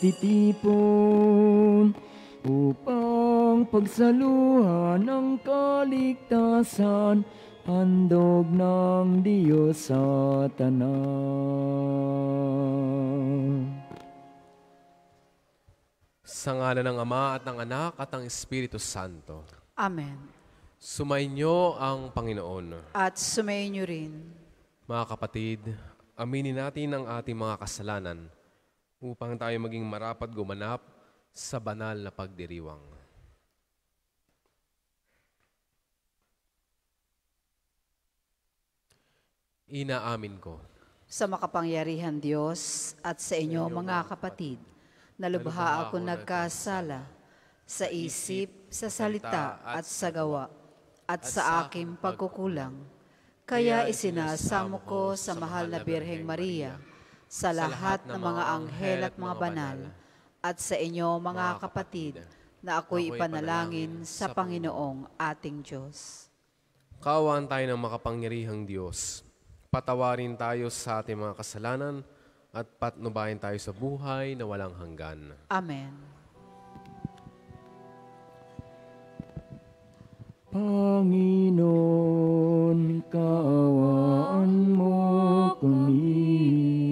nagtitipon upang pagsaluhan ang kaligtasan, handog ng Diyos sa tanan. Sa ngalan ng Ama at ng Anak at ng Espiritu Santo. Amen. Sumainyo ang Panginoon. At sumainyo rin. Mga kapatid, aminin natin ang ating mga kasalanan upang tayo maging marapat gumanap sa banal na pagdiriwang. Inaamin ko Sa makapangyarihan Diyos at sa inyo mga kapatid, na lubha ako nagkasala sa isip, sa salita at sa gawa, at sa aking pagkukulang. Kaya isinasamo ko sa mahal na Birheng Maria, sa lahat ng mga anghel at mga banal, at sa inyo mga kapatid, na ako'y ipanalangin sa Panginoong ating Diyos. Kaawaan tayo ng makapangyarihang Diyos. Patawarin tayo sa ating mga kasalanan at patnubayan tayo sa buhay na walang hanggan. Amen. Panginoon, kaawaan mo kami.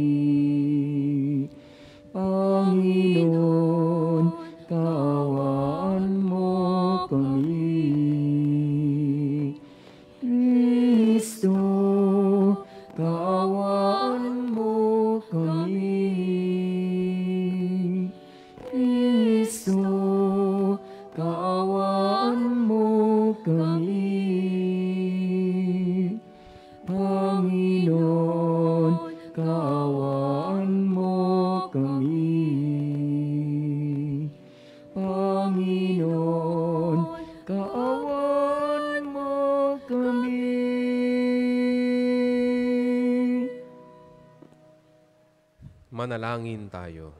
Panginoon, kaawaan mo kami. Kristo, kaawaan mo kami. Kristo, kaawaan mo kami. Panginoon, kaawaan mo kami. Panginoon, kaawaan mo kami. Manalangin tayo.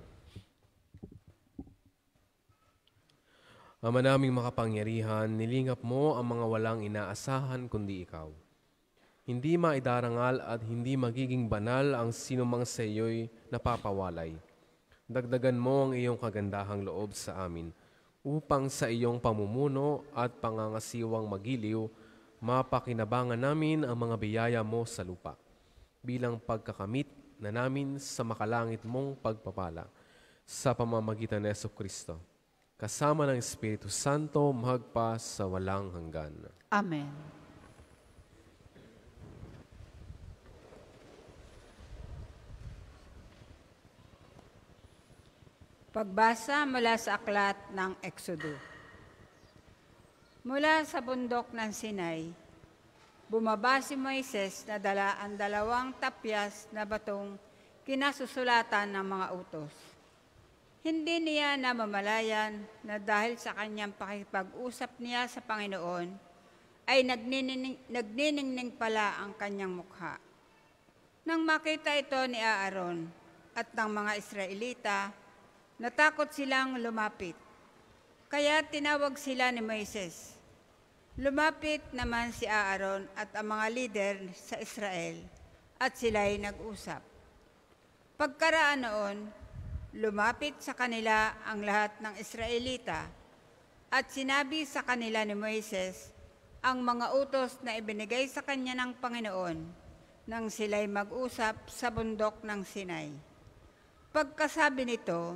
Ama naming makapangyarihan, nilingap mo ang mga walang inaasahan kundi ikaw. Hindi maidarangal at hindi magiging banal ang sinumang sa iyo'y napapawalay. Dagdagan mo ang iyong kagandahang loob sa amin, upang sa iyong pamumuno at pangangasiwang magiliw, mapakinabangan namin ang mga biyaya mo sa lupa, bilang pagkakamit na namin sa makalangit mong pagpapala, sa pamamagitan ni Jesucristo, kasama ng Espiritu Santo, magpa sa walang hanggan. Amen. Pagbasa mula sa aklat ng Exodo. Mula sa bundok ng Sinai, bumaba si Moises na dala ang 2 tapyas na batong kinasusulatan ng mga utos. Hindi niya namamalayan na dahil sa kanyang pakipag-usap niya sa Panginoon, ay nagniningning pala ang kanyang mukha. Nang makita ito ni Aaron at ng mga Israelita, natakot silang lumapit. Kaya tinawag sila ni Moises. Lumapit naman si Aaron at ang mga lider sa Israel, at sila'y nag-usap. Pagkaraan noon, lumapit sa kanila ang lahat ng Israelita, at sinabi sa kanila ni Moises ang mga utos na ibinigay sa kanya ng Panginoon nang sila'y mag-usap sa bundok ng Sinai. Pagkasabi nito,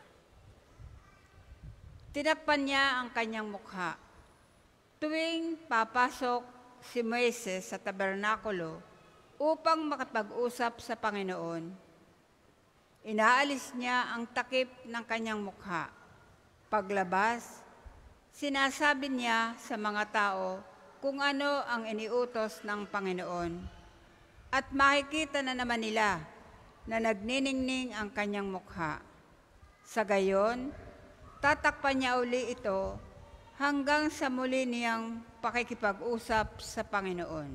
tinakpan niya ang kanyang mukha. Tuwing papasok si Moises sa tabernakulo upang makipag-usap sa Panginoon, inaalis niya ang takip ng kanyang mukha. Paglabas, sinasabi niya sa mga tao kung ano ang iniutos ng Panginoon. At makikita na naman nila na nagniningning ang kanyang mukha. Sa gayon, tatakpan niya uli ito hanggang sa muli niyang pakikipag-usap sa Panginoon.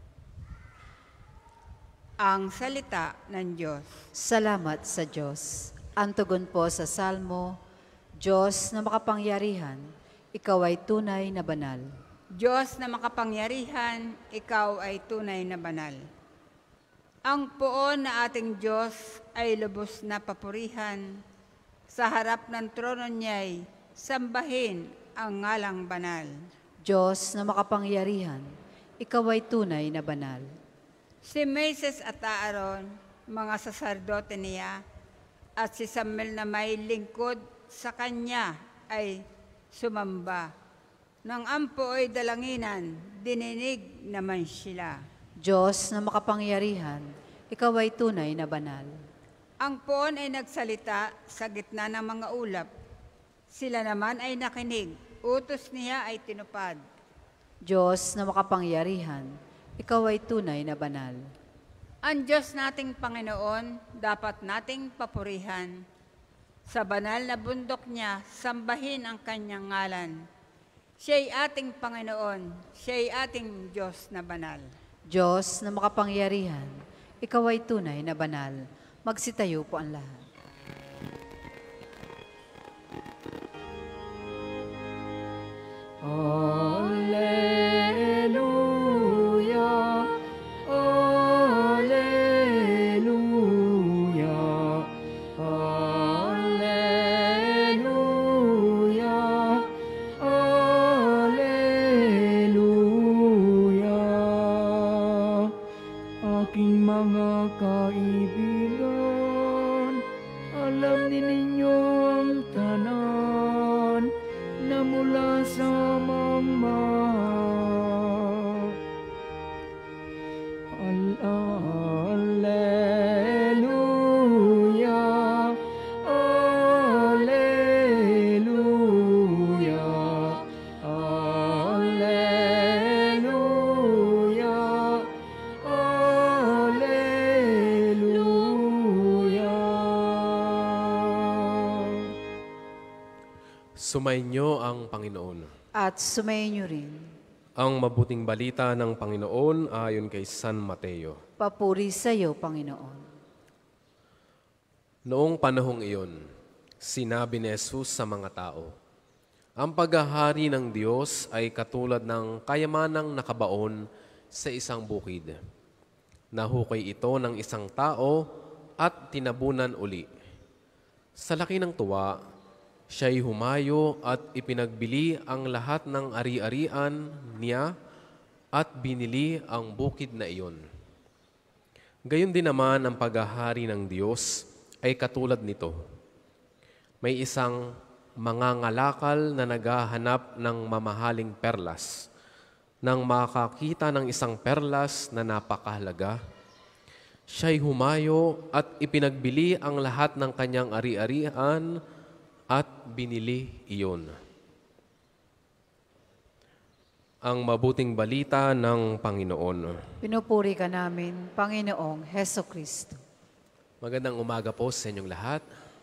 Ang salita ng Diyos. Salamat sa Diyos. Ang tugon po sa Salmo, Diyos na makapangyarihan, ikaw ay tunay na banal. Diyos na makapangyarihan, ikaw ay tunay na banal. Ang poon na ating Diyos ay lubos na papurihan. sa harap ng trono niya'y sambahin ang ngalang banal. Diyos na makapangyarihan, ikaw ay tunay na banal. Si Moises at Aaron, mga saserdote niya, at si Samuel na may lingkod sa kanya ay sumamba. Nang ang puoy dalanginan, dininig naman sila. Diyos na makapangyarihan, ikaw ay tunay na banal. Ang puon ay nagsalita sa gitna ng mga ulap. Sila naman ay nakinig, utos niya ay tinupad. Diyos na makapangyarihan, ikaw ay tunay na banal. Ang Diyos nating Panginoon, dapat nating papurihan. Sa banal na bundok niya, sambahin ang kanyang ngalan. Siya'y ating Panginoon, siya'y ating Diyos na banal. Diyos na makapangyarihan, ikaw ay tunay na banal. Magsitayo po ang lahat. Alleluia, alleluia, alleluia, alleluia. Aking mga kaibigan, alam din ninyo ang tanan na mula sa mama. Alleluia, alleluia, alleluia, alleluia. Sumainyo ang Panginoon. At sumayin niyo rin. Ang mabuting balita ng Panginoon ayon kay San Mateo. Papuri sa iyo, Panginoon. Noong panahong iyon, sinabi ni Jesus sa mga tao, ang paghahari ng Diyos ay katulad ng kayamanang nakabaon sa isang bukid. Nahukay ito ng isang tao at tinabunan uli. Sa laki ng tuwa, siya'y humayo at ipinagbili ang lahat ng ari-arian niya at binili ang bukid na iyon. Gayon din naman ang paghahari ng Diyos ay katulad nito. May isang mangangalakal na naghahanap ng mamahaling perlas. Nang makakita ng isang perlas na napakahalaga, siya'y humayo at ipinagbili ang lahat ng kanyang ari-arian at binili iyon. Ang mabuting balita ng Panginoon. Pinupuri ka namin, Panginoong Heso Kristo. Magandang umaga po sa inyong lahat.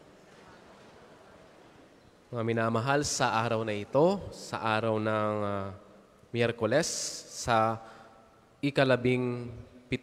Mga minamahal, sa araw na ito, sa araw ng Miyerkules, sa ika-17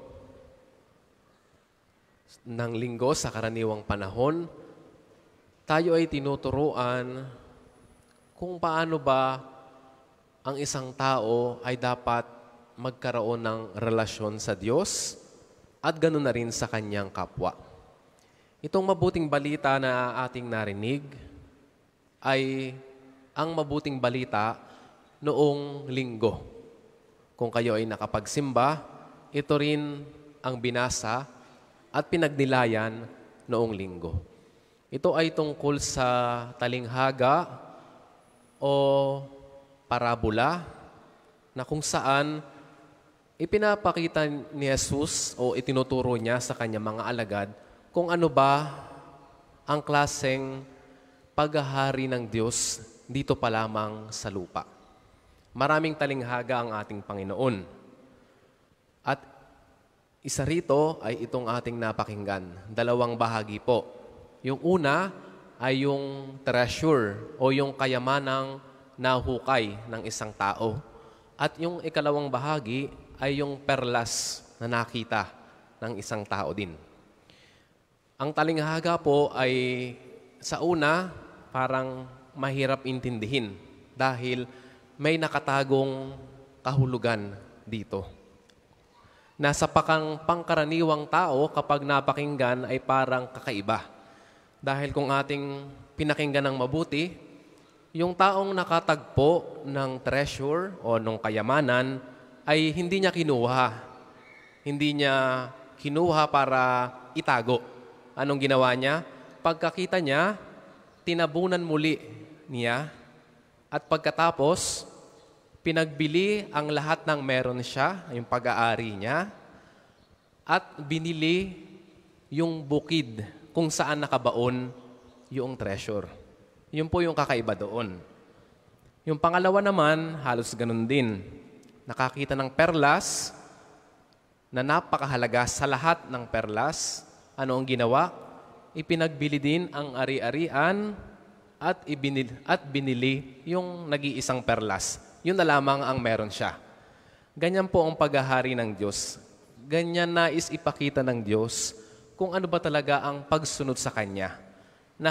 ng linggo sa karaniwang panahon, tayo ay tinuturuan kung paano ba ang isang tao ay dapat magkaroon ng relasyon sa Diyos at ganoon na rin sa kanyang kapwa. Itong mabuting balita na ating narinig ay ang mabuting balita noong linggo. Kung kayo ay nakapagsimba, ito rin ang binasa at pinagnilayan noong linggo. Ito ay tungkol sa talinghaga o parabola na kung saan ipinapakita ni Jesus o itinuturo niya sa kanyang mga alagad kung ano ba ang klaseng paghahari ng Diyos dito pa lamang sa lupa. Maraming talinghaga ang ating Panginoon. At isa rito ay itong ating napakinggan. 2 bahagi po. Yung una ay yung treasure o yung kayamanang nahukay ng isang tao. At yung ikalawang bahagi ay yung perlas na nakita ng isang tao din. Ang talinghaga po ay sa una parang mahirap intindihin dahil may nakatagong kahulugan dito. Nasa pangkaraniwang tao kapag napakinggan ay parang kakaiba. Dahil kung ating pinakinggan ng mabuti, yung taong nakatagpo ng treasure o ng kayamanan ay hindi niya kinuha. Hindi niya kinuha para itago. Anong ginawa niya? Pagkakita niya, tinabunan muli niya at pagkatapos, pinagbili ang lahat ng meron siya, yung pag-aari niya, at binili yung bukid kung saan nakabaon yung treasure. Yun po yung kakaiba doon. Yung pangalawa naman, halos ganun din. Nakakita ng perlas na napakahalaga sa lahat ng perlas. Ano ang ginawa? Ipinagbili din ang ari-arian at binili yung nag-iisang perlas. Yun na lamang ang meron siya. Ganyan po ang paghahari ng Diyos. Ganyan nais ipakita ng Diyos kung ano ba talaga ang pagsunod sa Kanya. Na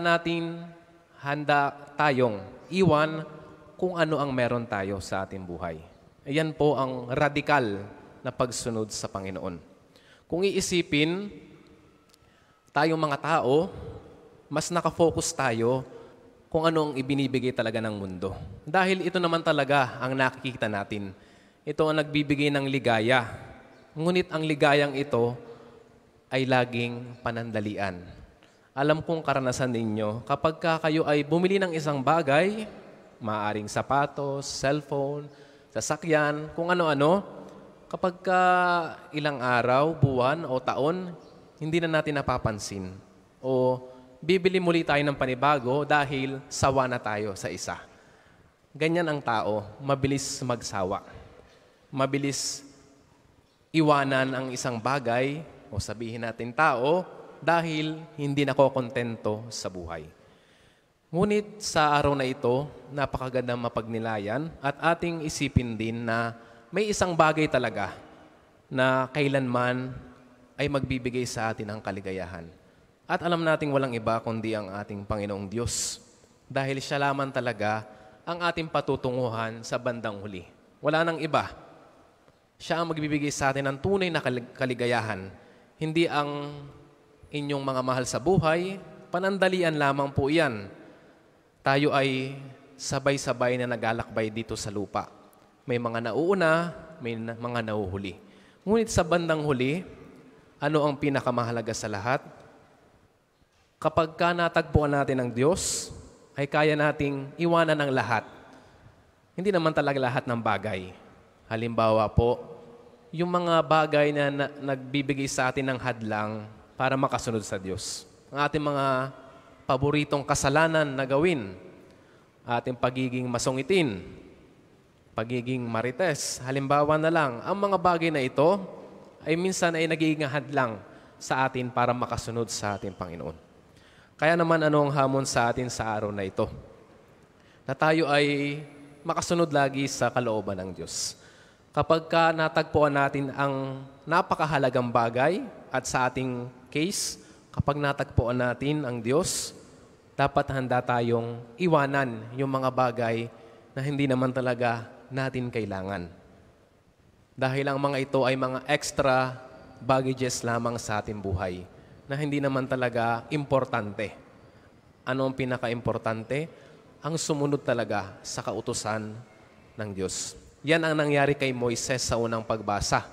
handa tayong iwan kung ano ang meron tayo sa ating buhay. Ayan po ang radikal na pagsunod sa Panginoon. Kung iisipin, tayong mga tao, mas nakafocus tayo kung ano ang ibinibigay talaga ng mundo. Dahil ito naman talaga ang nakikita natin. Ito ang nagbibigay ng ligaya. Ngunit ang ligayang ito ay laging panandalian. Alam kong karanasan ninyo, kapag kayo ay bumili ng isang bagay, maaaring sapatos, cellphone, sasakyan, kung ano-ano, kapag ilang araw, buwan o taon, hindi na natin napapansin. O bibili muli tayo ng panibago dahil sawa na tayo sa isa. Ganyan ang tao, mabilis magsawa. Mabilis iwanan ang isang bagay, o sabihin natin tao, dahil hindi nakokontento sa buhay. Ngunit sa araw na ito, napakagandang mapagnilayan at ating isipin din na may isang bagay talaga na kailanman ay magbibigay sa atin ng kaligayahan. At alam nating walang iba kundi ang ating Panginoong Diyos. Dahil siya lamang talaga ang ating patutunguhan sa bandang huli. Wala nang iba. Siya ang magbibigay sa atin ng tunay na kaligayahan. Hindi ang inyong mga mahal sa buhay, panandalian lamang po iyan. Tayo ay sabay-sabay na naglalakbay dito sa lupa. May mga nauuna, may mga nauhuli. Ngunit sa bandang huli, ano ang pinakamahalaga sa lahat? Kapag natagpuan natin ang Diyos, ay kaya nating iwanan ang lahat. Hindi naman talaga lahat ng bagay. Halimbawa po, yung mga bagay na nagbibigay sa atin ng hadlang para makasunod sa Diyos. Ang ating mga paboritong kasalanan na gawin, ating pagiging masungitin, pagiging marites. Halimbawa na lang, ang mga bagay na ito ay minsan ay nagiging hadlang sa atin para makasunod sa ating Panginoon. Kaya naman ano ang hamon sa atin sa araw na ito? Na tayo ay makasunod lagi sa kalooban ng Diyos. Kapag natagpuan natin ang napakahalagang bagay at sa ating case, kapag natagpuan natin ang Diyos, dapat handa tayong iwanan yung mga bagay na hindi naman talaga natin kailangan. Dahil ang mga ito ay mga extra baggages lamang sa ating buhay na hindi naman talaga importante. Ano ang pinaka-importante? Ang sumunod talaga sa kautusan ng Diyos. Yan ang nangyari kay Moises sa unang pagbasa.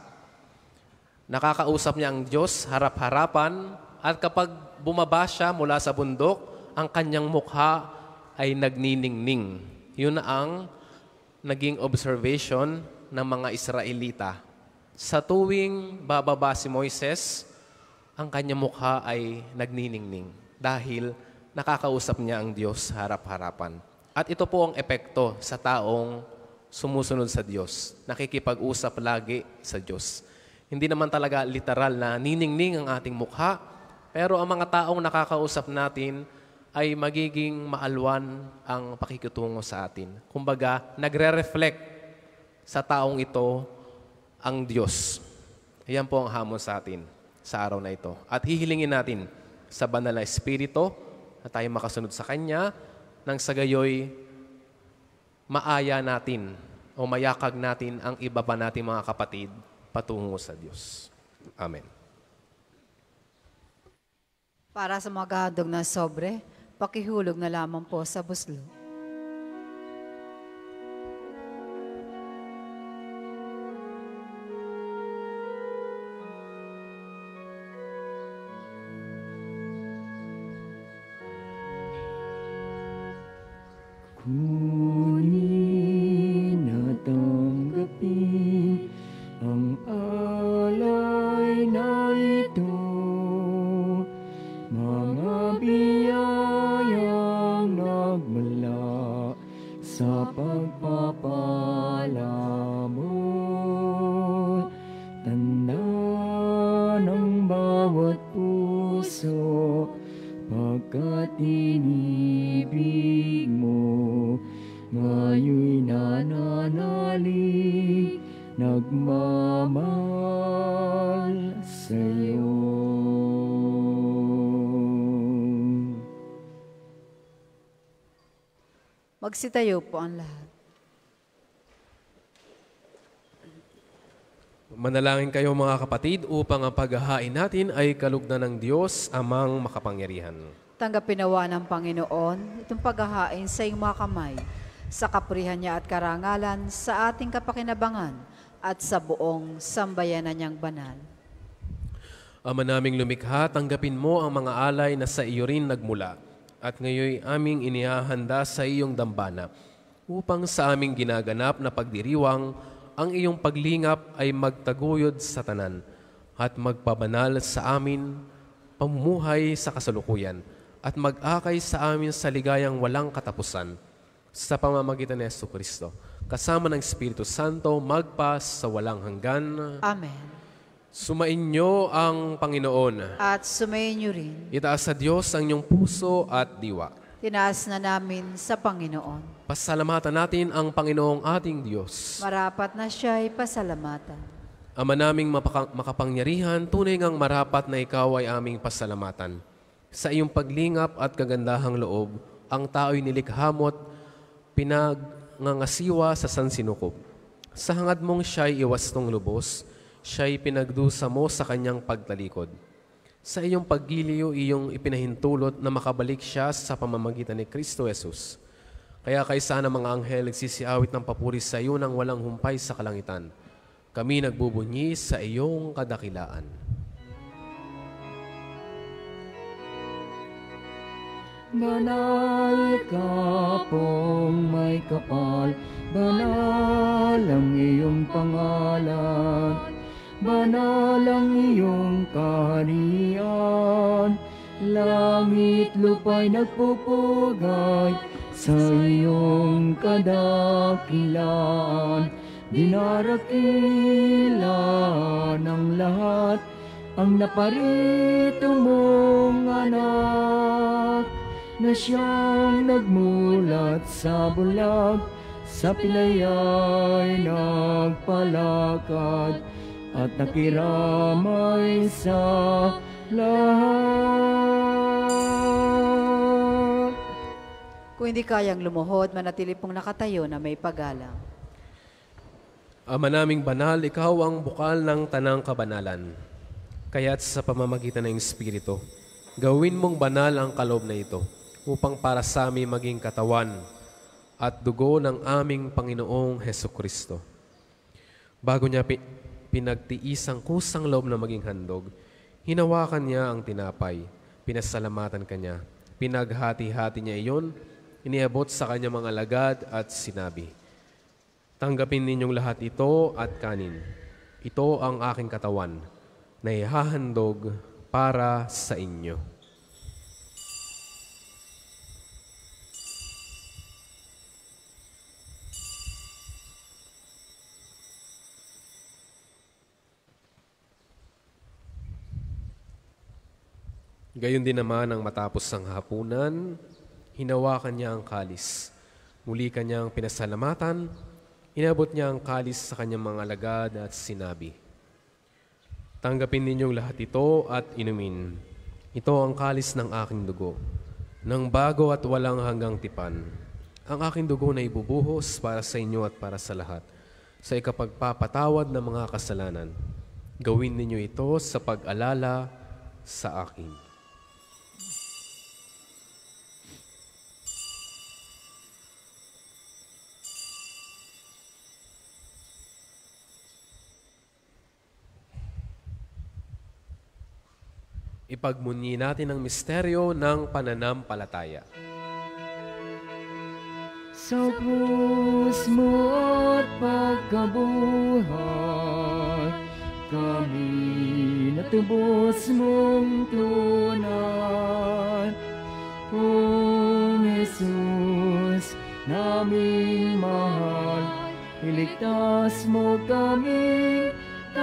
Nakakausap niya ang Diyos harap-harapan at kapag bumaba siya mula sa bundok, ang kanyang mukha ay nagniningning. Yun ang naging observation ng mga Israelita. Sa tuwing bababa si Moises, ang kanyang mukha ay nagniningning dahil nakakausap niya ang Diyos harap-harapan. At ito po ang epekto sa taong sumusunod sa Diyos, nakikipag-usap lagi sa Diyos. Hindi naman talaga literal na niningning ang ating mukha, pero ang mga taong nakakausap natin ay magiging maalwan ang pakikitungo sa atin. Kumbaga, nagre-reflect sa taong ito ang Diyos. Ayan po ang hamon sa atin sa araw na ito. At hihilingin natin sa banal na Espiritu na tayo makasunod sa Kanya nang sa gayoy maaya natin o mayakag natin ang iba pa nating mga kapatid patungo sa Diyos. Amen. Para sa mga handog ng sobre, pakihulog na lamang po sa buslo. Kunin at tanggapin ang alay na ito, mga biyayang nagmula sa pagpapala mo. Tanda ng bawat puso, pagkat inibig mo, ngayon'y nananalig, nagmamahal sa'yo. Magsitayo po ang lahat. Manalangin kayo mga kapatid upang ang paghahain natin ay kalugdan ng Diyos amang makapangyarihan. Tanggapin nawa ng Panginoon itong paghahain sa iyong mga kamay, sa kapurihan niya at karangalan, sa ating kapakinabangan at sa buong sambayanan niyang banal. Ama naming lumikha, tanggapin mo ang mga alay na sa iyo rin nagmula at ngayon aming inihahanda sa iyong dambana upang sa aming ginaganap na pagdiriwang ang iyong paglingap ay magtaguyod sa tanan at magpabanal sa amin pamumuhay sa kasalukuyan at mag-akay sa amin sa ligayang walang katapusan sa pamamagitan ni Jesucristo, kasama ng Espiritu Santo, magpas sa walang hanggan. Amen. Sumainyo ang Panginoon. At sumayin niyo rin. Itaas sa Diyos ang inyong puso at diwa. Tinaas na namin sa Panginoon. Pasalamatan natin ang Panginoong ating Diyos. Marapat na siya'y pasalamatan. Ama naming makapangyarihan, tunay ngang marapat na ikaw ay aming pasalamatan. Sa iyong paglingap at kagandahang loob, ang tao'y nilikha mo't pinagngangasiwa sa sansinukob. Sa hangad mong siya'y iwastong lubos, siya'y pinagdusa mo sa kanyang pagtalikod. Sa iyong paggiliw, iyong ipinahintulot na makabalik siya sa pamamagitan ni Kristo Jesus. Kaya kaysa ng mga anghel nagsisiawit ng papuri sa iyo nang walang humpay sa kalangitan. Kami nagbubunyi sa iyong kadakilaan. Banal ka pong may kapal, banal ang iyong pangalan, banal ang iyong kaharian, langit lupa'y nagpupugay sa iyong kadakilaan. Dinarakila ng lahat ang naparito mong anak, na siyang nagmulat sa bulag, sa pilaya'y nagpalakad, at nakiramay sa lahat. Kung hindi kayang lumuhod, manatili pong nakatayo na may paggalang. Ama naming banal, ikaw ang bukal ng tanang kabanalan. Kaya't sa pamamagitan ng Espiritu, gawin mong banal ang kaloob na ito, upang para sa amin maging katawan at dugo ng aming Panginoong Hesukristo. Bago niya pinagtiis ang kusang loob na maging handog, hinawakan niya ang tinapay, pinasalamatan kanya, pinaghati-hati niya iyon, iniabot sa kanyang mga alagad at sinabi, "Tanggapin ninyong lahat ito at kanin. Ito ang aking katawan na ihahandog para sa inyo." Gayon din naman ang matapos ang hapunan, hinawakan niya ang kalis. Muli kanyang pinasalamatan, inabot niya ang kalis sa kanyang mga alagad at sinabi, "Tanggapin ninyong lahat ito at inumin. Ito ang kalis ng aking dugo, ng bago at walang hanggang tipan. Ang aking dugo na ibubuhos para sa inyo at para sa lahat, sa ikapagpapatawad ng mga kasalanan. Gawin ninyo ito sa pag-alala sa akin." Ipagmunyi natin ang misteryo ng pananampalataya. Sa krus mo at pagkabuhay, kami natubos mong tunay. Kung Jesus, naming mahal, iligtas mo kaming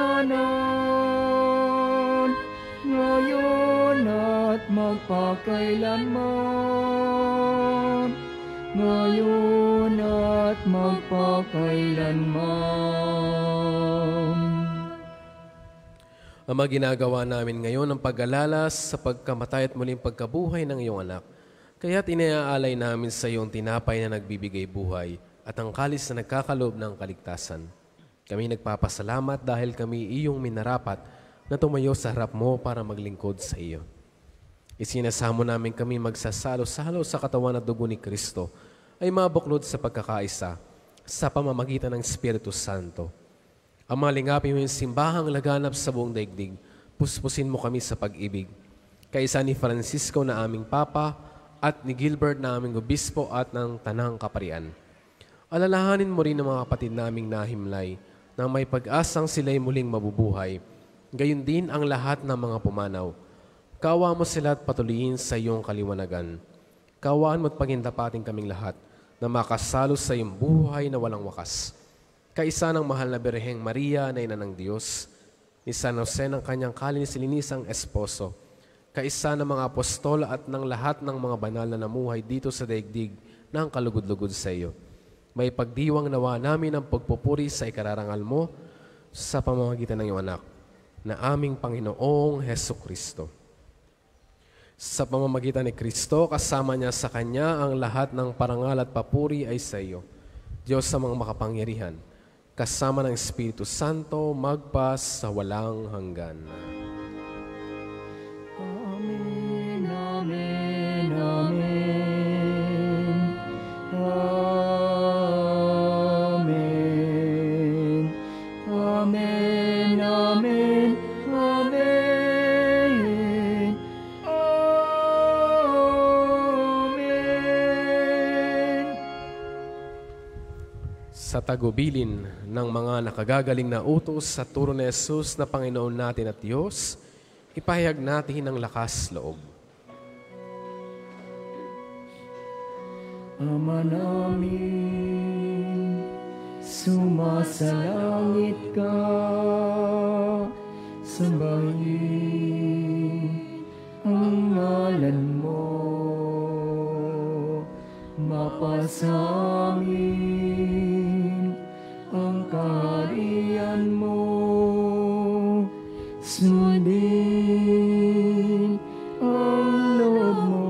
tanan, ngayon at magpakailanman. Ngayon at magpakailanman. Ama, ginagawa namin ngayon ang pag-alala sa pagkamatay at muling pagkabuhay ng iyong anak. Kaya't iniaalay namin sa iyong tinapay na nagbibigay buhay at ang kalis na nagkakaloob ng kaligtasan. Kami nagpapasalamat dahil kami iyong minarapat na tumayo sa harap mo para maglingkod sa iyo. Isinasamo namin kami magsasalo-salo sa katawan at dugo ni Kristo ay mabuklod sa pagkakaisa sa pamamagitan ng Espiritu Santo. Ama, lingapin mo yung simbahang laganap sa buong daigdig. Puspusin mo kami sa pag-ibig. Kaisa ni Francisco na aming Papa at ni Gilbert na aming Obispo at ng Tanang Kaparian. Alalahanin mo rin ang mga kapatid naming nahimlay na may pag-asang sila'y muling mabubuhay. Gayon din ang lahat ng mga pumanaw. Kawa mo sila at patuloyin sa iyong kaliwanagan. Kawaan mo at pagindapatin kaming lahat na makasalo sa iyong buhay na walang wakas. Kaisa ng mahal na Birheng Maria na ina ng Diyos, ni San Jose ng kanyang kalininisang esposo, kaisa ng mga apostol at ng lahat ng mga banal na namuhay dito sa daigdig ng kalugod-lugod sa iyo. May pagdiwang nawa namin ang pagpupuri sa ikararangal mo sa pamamagitan ng iyong anak, na aming Panginoong Hesukristo. Sa pamamagitan ni Kristo, kasama niya sa Kanya ang lahat ng parangal at papuri ay sa iyo, Diyos sa mga makapangyarihan, kasama ng Espiritu Santo, magpas sa walang hanggan. Amen, amen, amen. Amen. Amen, amen, amen. Amen. Sa tagubilin ng mga nakagagaling na utos sa turo ni Jesus na Panginoon natin at Diyos, ipahayag natin ang lakas loob. Ama namin, sumasalangit ka, sambahin ang ngalan mo, mapasamin ang kaharian mo, sundin ang loob mo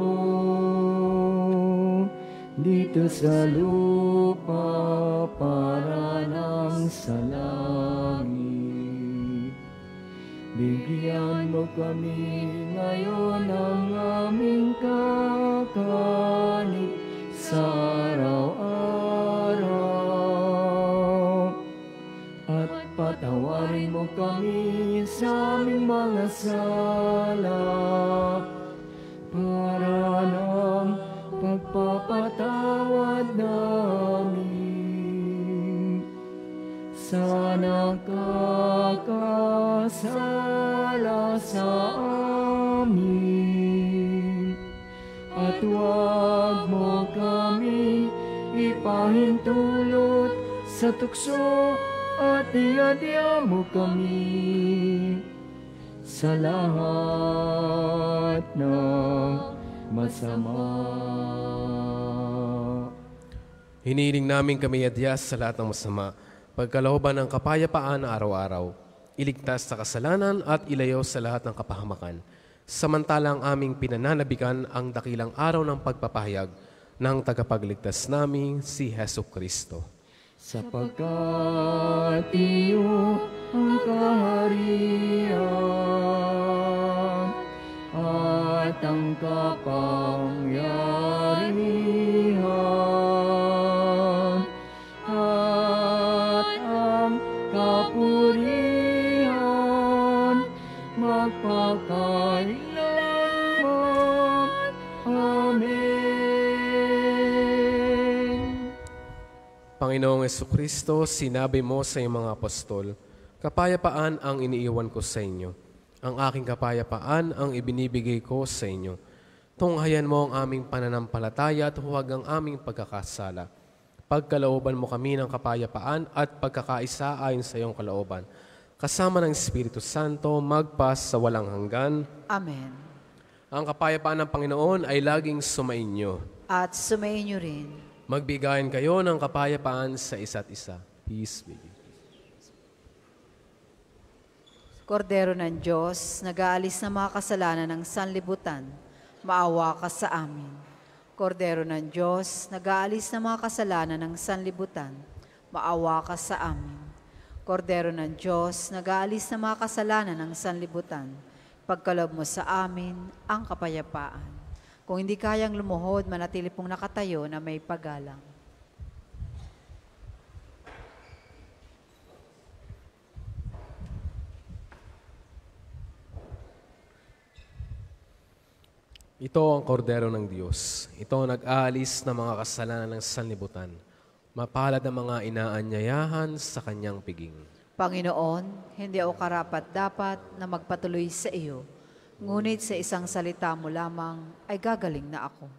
dito sa lupa para nang sa langit. Bigyan mo kami ngayon ng aming kakanin sa araw-araw, at patawarin mo kami sa aming mga sala para ng pagpapatawad namin sa nakakasala sa amin. At huwag mo kami ipahintulot sa tukso, at iadya mo kami sa lahat ng masama. Hinihiling namin kami adyas sa lahat ng masama, pagkalooban ng kapayapaan na araw-araw, iligtas sa kasalanan at ilayo sa lahat ng kapahamakan. Samantalang aming pinananabikan ang dakilang araw ng pagpapahayag ng tagapagligtas naming si Hesukristo. Sapagkat iyo ang kaharian at ang kapangyarihan at ang kapurihan magpakailanman. Panginoong Jesucristo, sinabi mo sa iyong mga apostol, kapayapaan ang iniiwan ko sa inyo. Ang aking kapayapaan ang ibinibigay ko sa inyo. Tunghayan mo ang aming pananampalataya at huwag ang aming pagkakasala. Pagkalooban mo kami ng kapayapaan at pagkakaisa ayon sa iyong kalooban. Kasama ng Espiritu Santo, magpas sa walang hanggan. Amen. Ang kapayapaan ng Panginoon ay laging sumainyo. At sumainyo rin. Magbigayan kayo ng kapayapaan sa isa't isa. Peace be with you. Kordero ng Diyos, nag-aalis ng mga kasalanan ng sanlibutan, maawa ka sa amin. Kordero ng Diyos, nag-aalis ng mga kasalanan ng sanlibutan, maawa ka sa amin. Kordero ng Diyos, nag-aalis ng mga kasalanan ng sanlibutan, pagkaloob mo sa amin ang kapayapaan. Kung hindi kayang lumuhod, manatili pong nakatayo na may paggalang. Ito ang kordero ng Diyos. Ito ang nag-aalis ng mga kasalanan ng sanlibutan. Mapalad ang mga inaanyayahan sa kanyang piging. Panginoon, hindi ako karapat-dapat na magpatuloy sa iyo. Ngunit sa isang salita mo lamang ay gagaling na ako.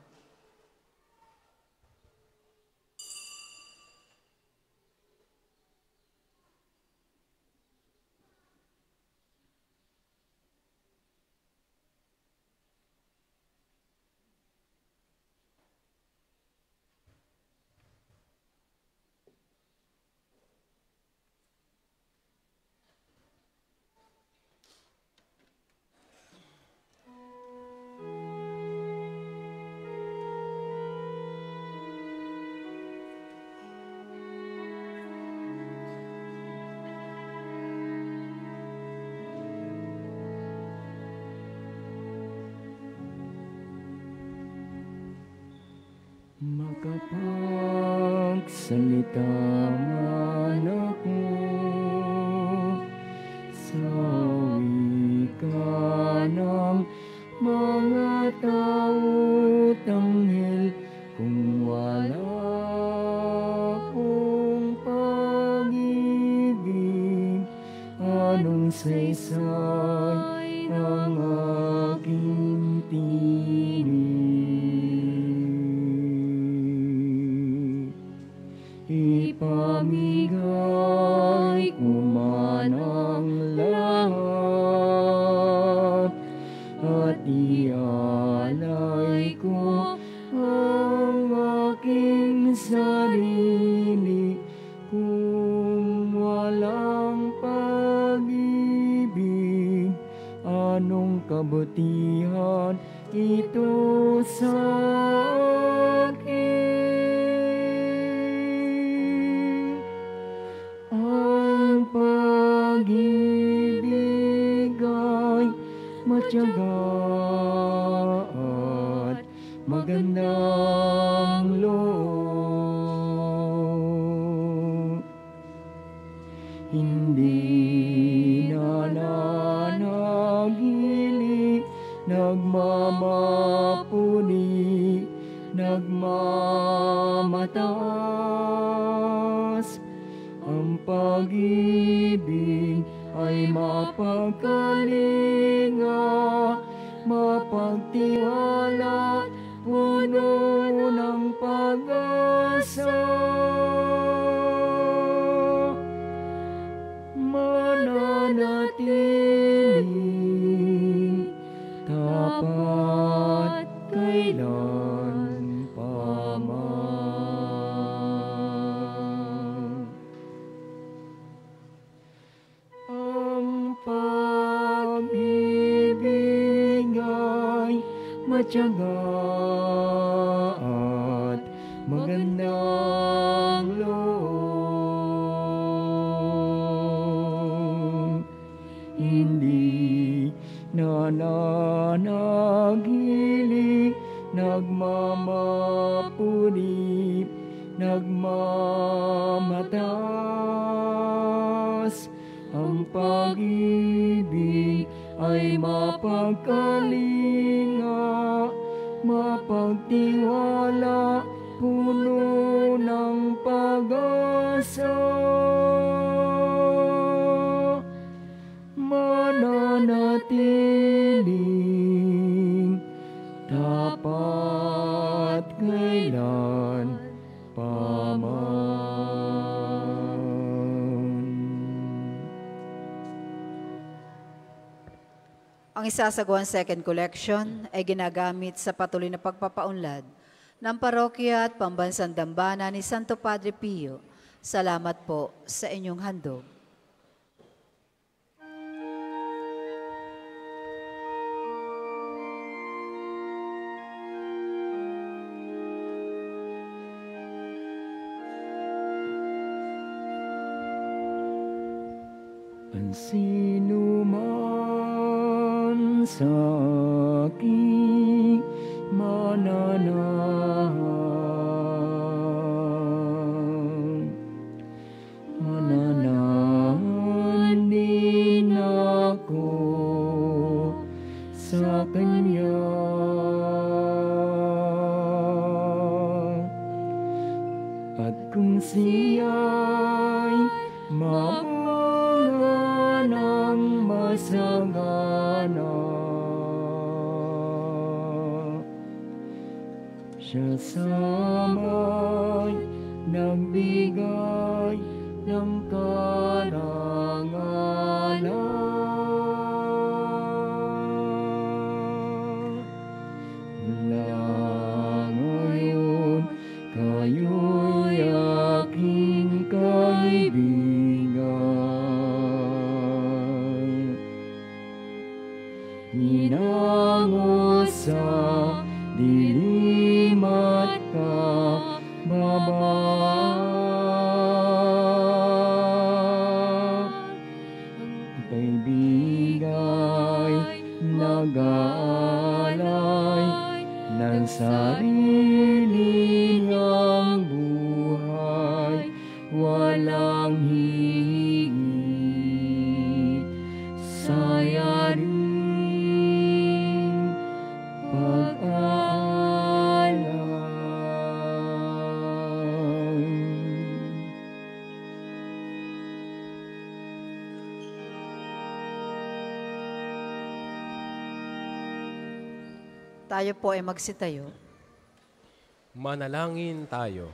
Makapagsalita man ako sa wika ng mga tao't anghel, kung wala kong pag-ibig, anong saysay ang aking tinig? Ipamigay ko man ang lahat at ialay ko ang aking sarili, kung walang pag-ibig, anong kabutihan ito sa akin? Ang pag-ibig ay matyaga at magandang loob. Hindi nananagili, nagmamapuni, nagmamataas. Ang pag-ibig ay mapagkalinga, mapagtiwala, puno ng pag-asa. Mananatiling tapat kailan pa man. Ang pag-ibig ay matyaga at magandang loob. Hindi nananagili, nagmamapuni, nagmamataas. Ang pag-ibig ay mapagkalinga, mapagtiwala, puno ng pag-asa. sa mananatiling tapat kailan paman. Ang isasagawang second collection ay ginagamit sa patuloy na pagpapaunlad ng parokya at pambansang dambana ni Santo Padre Pio. Salamat po sa inyong handog. Ang sino man sa aking mananahan din ako sa Kanya. At kung siya'y ng masagana, siya sama'y nagbigay ng karangalan. Mula ngayon, kayo'y aking kaibigan. Hinango sa dilim at kababa. Kaibigay nag-aalay ng sarili niyang buhay, walang higit sa yaring Tayo po ay magsitayo. Manalangin tayo.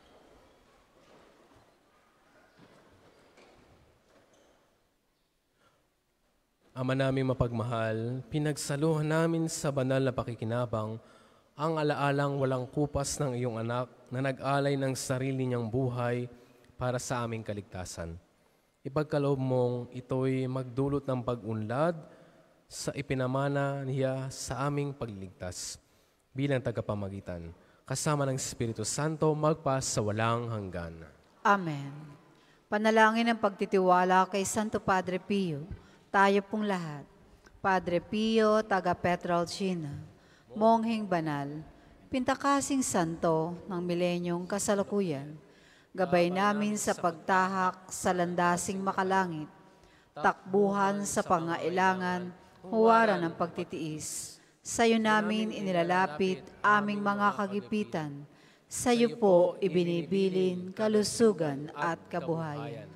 Ama namin mapagmahal, pinagsaluhan namin sa banal na pakikinabang ang alaalang walang kupas ng iyong anak na nag-alay ng sarili niyang buhay para sa aming kaligtasan. Ipagkaloob mong ito'y magdulot ng pag-unlad sa ipinamana niya sa aming pagliligtas bilang tagapamagitan, kasama ng Espiritu Santo magpa sa walang hanggan. Amen. Panalangin ng pagtitiwala kay Santo Padre Pio, tayo pong lahat. Padre Pio, taga Petralcina, mongheng banal, pintakasing santo ng milenyong kasalukuyan, gabay namin sa pagtahak sa landasing makalangit, takbuhan sa pangailangan, huwaran ng pagtitiis. Sa iyo namin inilalapit aming mga kagipitan, sa iyo po ibinibilin kalusugan at kabuhayan.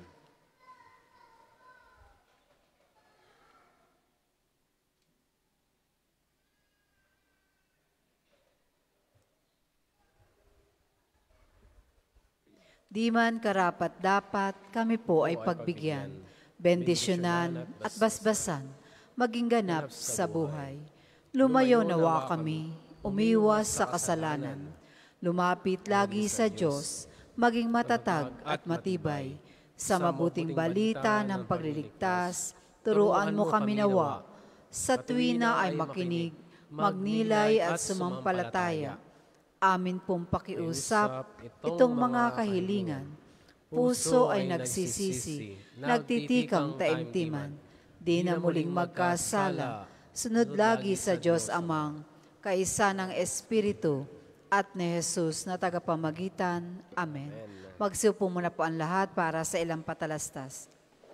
Di man karapat-dapat kami po ay pagbigyan, bendisyonan at basbasan, maging ganap sa buhay. Lumayo nawa kami, umiwas sa kasalanan. Lumapit lagi sa Diyos, maging matatag at matibay. Sa mabuting balita ng pagliligtas, turuan mo kami nawa. Sa tuwina ay makinig, magnilay at sumampalataya. Amin pong pakiusap itong mga kahilingan. Puso ay nagsisisi, nagtitikang taimtiman. Di na muling magkasala, sunod lagi sa Diyos Amang, kaisa ng Espiritu at ni Jesus na tagapamagitan. Amen. Magsiupo muna po ang lahat para sa ilang patalastas.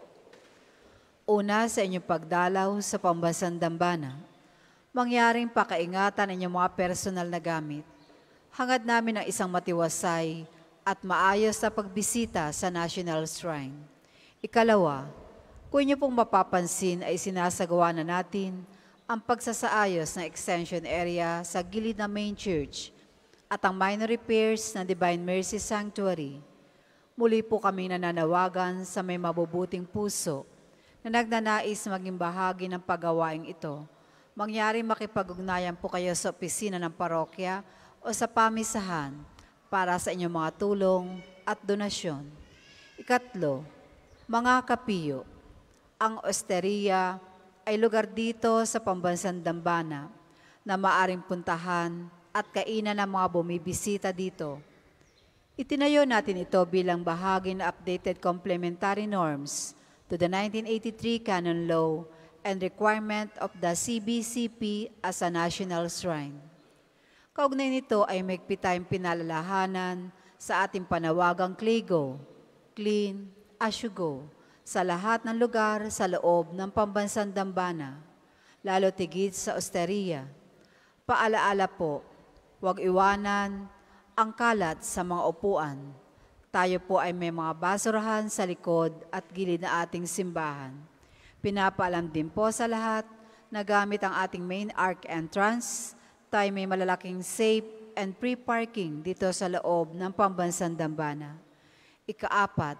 Una, sa inyong pagdalaw sa pambansang dambana, mangyaring pakaingatan inyong mga personal na gamit. Hangad namin ang isang matiwasay at maayos na pagbisita sa National Shrine. Ikalawa, kung inyo pong mapapansin ay sinasagawa na natin ang pagsasaayos ng extension area sa gilid ng main church at ang minor repairs ng Divine Mercy Sanctuary. Muli po kami nananawagan sa may mabubuting puso na nagnanais maging bahagi ng paggawaing ito. Mangyari makipag-ugnayan po kayo sa opisina ng parokya o sa pamisahan para sa inyong mga tulong at donasyon. Ikatlo, mga kapiyo, ang osteria ay lugar dito sa Pambansang Dambana na maaring puntahan at kainan ng mga bumibisita dito. Itinayo natin ito bilang bahagi ng updated complementary norms to the 1983 Canon Law and requirement of the CBCP as a national shrine. Kaugnay nito ay maigpit tayong pinalalahanan sa ating panawagang CLEGO, Clean as you go, sa lahat ng lugar sa loob ng Pambansang Dambana, lalo tigit sa osteria. Paalaala po, huwag iwanan ang kalat sa mga upuan. Tayo po ay may mga basurahan sa likod at gilid na ating simbahan. Pinapaalam din po sa lahat na gamit ang ating main arch entrance, tayo may malalaking safe and free parking dito sa loob ng Pambansang Dambana. Ikaapat,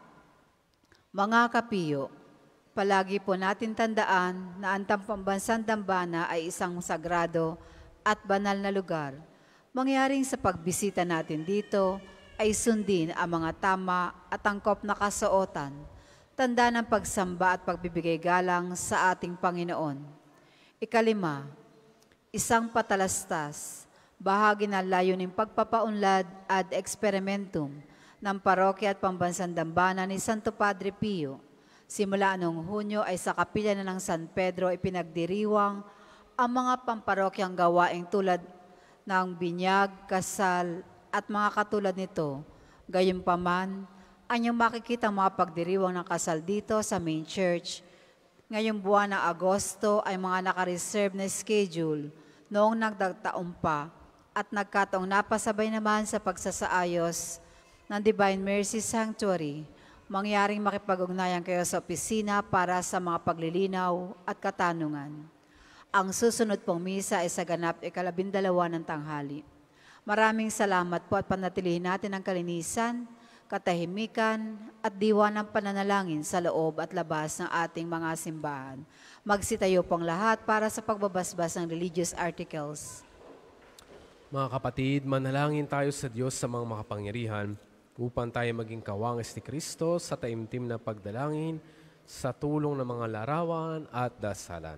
mga kapiyo, palagi po natin tandaan na ang Pambansang Dambana ay isang sagrado at banal na lugar. Mangyaring sa pagbisita natin dito ay sundin ang mga tama at angkop na kasuotan, tanda ng pagsamba at pagbibigay galang sa ating Panginoon. Ikalima, isang patalastas, bahagi ng layuning pagpapaunlad ad experimentum ng parokya at Pambansang Dambana ni Santo Padre Pio. Simula noong Hunyo ay sa kapilya na ng San Pedro ipinagdiriwang ang mga pamparokyang gawaing tulad ng binyag, kasal, at mga katulad nito. Gayunpaman, anyong makikita mga pagdiriwang ng kasal dito sa main church. Ngayong buwan ng Agosto ay mga nakareserve na schedule noong nagdagtaon pa at nagkataong napasabay naman sa pagsasaayos ng Divine Mercy Sanctuary. Mangyaring makipag-ugnayan kayo sa opisina para sa mga paglilinaw at katanungan. Ang susunod pong misa ay sa ganap 12 ng tanghali. Maraming salamat po at panatilihin natin ang kalinisan, katahimikan at diwa ng pananalangin sa loob at labas ng ating mga simbahan. Magsitayo pong lahat para sa pagbabasbas ng religious articles. Mga kapatid, manalangin tayo sa Diyos sa mga makapangyarihan upang tayo maging kawangas ni Kristo sa taimtim na pagdalangin sa tulong ng mga larawan at dasalan.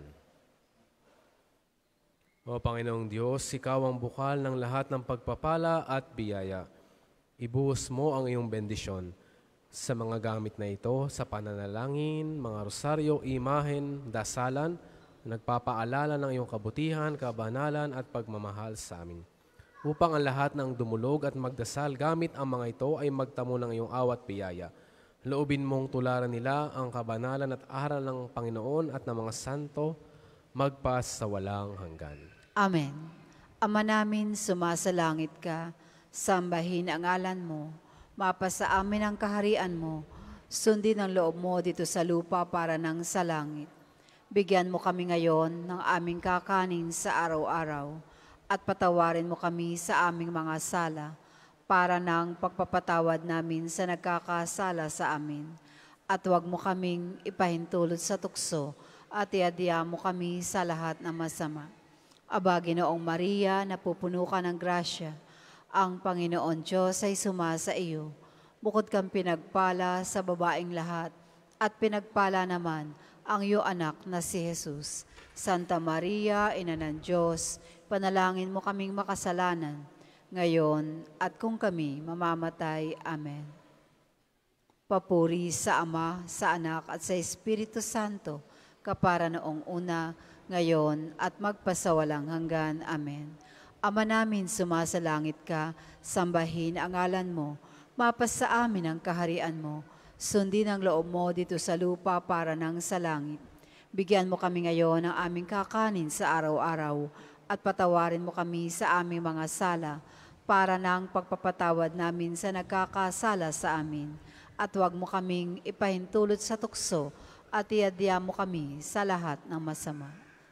O Panginoong Diyos, Ikaw ang bukal ng lahat ng pagpapala at biyaya. Ibuhos mo ang iyong bendisyon sa mga gamit na ito sa pananalangin, mga rosaryo, imahen, dasalan, nagpapaalala ng iyong kabutihan, kabanalan at pagmamahal sa amin. Upang ang lahat ng dumulog at magdasal gamit ang mga ito ay magtamo ng iyong awat biyaya. Loobin mong tularan nila ang kabanalan at aral ng Panginoon at ng mga santo magpas sa walang hanggan. Amen. Ama namin, sumasalangit ka, sambahin ang ngalan mo, mapasa amin ang kaharian mo, sundin ang loob mo dito sa lupa para nang sa langit. Bigyan mo kami ngayon ng aming kakanin sa araw-araw at patawarin mo kami sa aming mga sala para nang pagpapatawad namin sa nagkakasala sa amin. At huwag mo kaming ipahintulot sa tukso at iadya mo kami sa lahat ng masama. Aba, Ginoong Maria, napupuno ka ng grasya, ang Panginoon Diyos ay sumasa iyo. Bukod kang pinagpala sa babaeng lahat, at pinagpala naman ang iyong anak na si Jesus. Santa Maria, Ina ng Diyos, panalangin mo kaming makasalanan, ngayon at kung kami mamamatay. Amen. Papuri sa Ama, sa Anak, at sa Espiritu Santo, kapara noong una, ngayon, at magpasawalang hanggan. Amen. Ama namin, sumasalangit ka, sambahin ang ngalan mo, mapasa amin ang kaharian mo, sundin ang loob mo dito sa lupa para nang sa langit. Bigyan mo kami ngayon ng aming kakanin sa araw-araw, at patawarin mo kami sa aming mga sala, para ng pagpapatawad namin sa nagkakasala sa amin. At huwag mo kaming ipahintulot sa tukso at iadya mo kami sa lahat ng masama.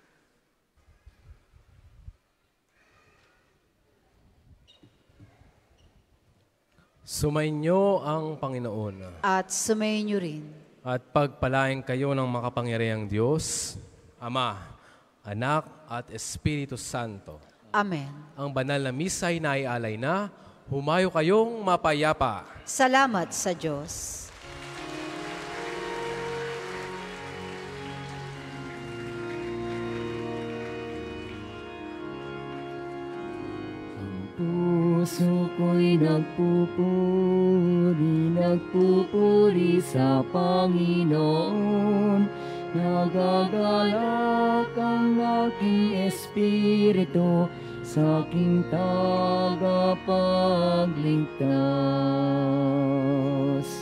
Sumainyo ang Panginoon At sumayin niyo rin. at pagpalain kayo ng makapangyarihang Diyos, Ama, Anak at Espiritu Santo. Amen. Ang banal na misa ay naialay na, humayo kayong mapayapa. Salamat sa Diyos. Puso ko'y nagpupuri sa Panginoon. Nagagalak ang aking espiritu sa aking tagapagligtas.